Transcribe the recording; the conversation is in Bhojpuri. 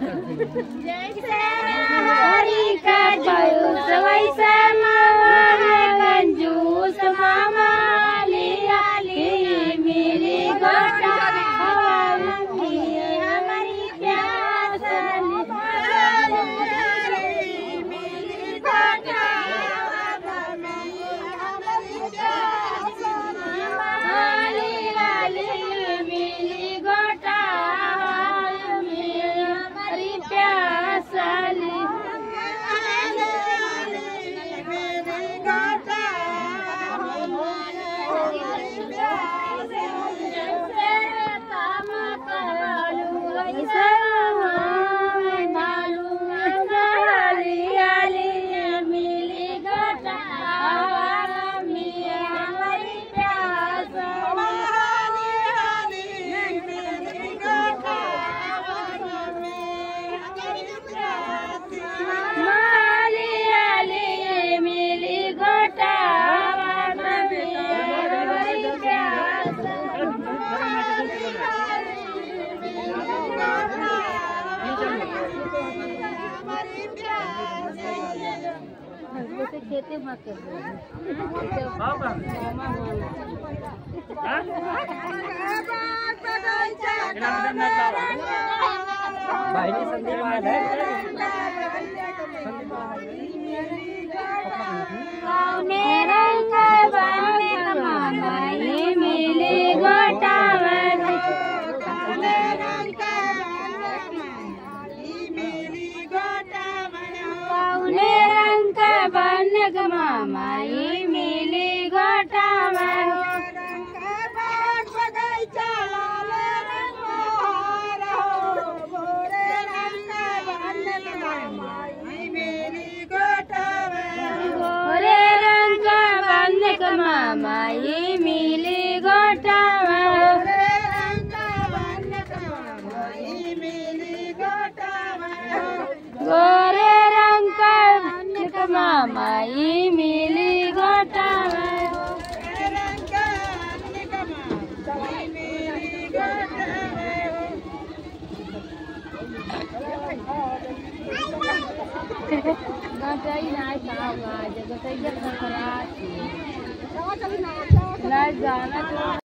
जैसे हरी का जूस वैसे मामा कंजूस मामा लिया ली मेरी गोटा हमारी प्यास खेती मत कर मामा ये मिली गोटा गोरे रंग का बंधक मामा ये मिली गोटा गोरे रंग का मामा ये मिली गोटा जाना